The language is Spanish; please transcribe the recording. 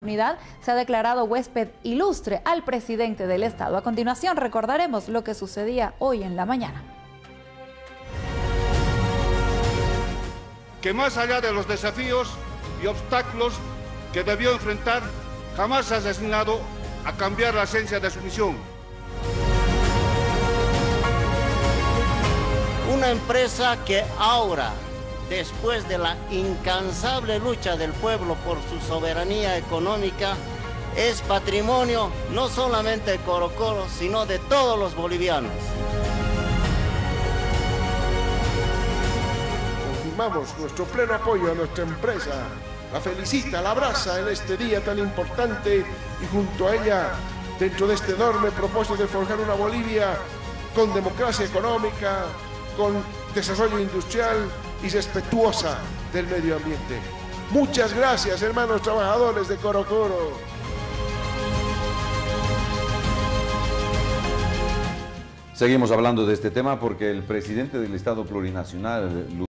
se ha declarado huésped ilustre al presidente del Estado. A continuación recordaremos lo que sucedía hoy en la mañana. Que más allá de los desafíos y obstáculos que debió enfrentar, jamás se ha resignado a cambiar la esencia de su misión. Una empresa que ahora, después de la incansable lucha del pueblo por su soberanía económica, es patrimonio no solamente de Coro Coro, sino de todos los bolivianos. Confirmamos nuestro pleno apoyo a nuestra empresa, la felicita, la abraza en este día tan importante y junto a ella, dentro de este enorme propósito de forjar una Bolivia con democracia económica, con desarrollo industrial y respetuosa del medio ambiente. Muchas gracias, hermanos trabajadores de Coro Coro. Seguimos hablando de este tema porque el presidente del Estado Plurinacional,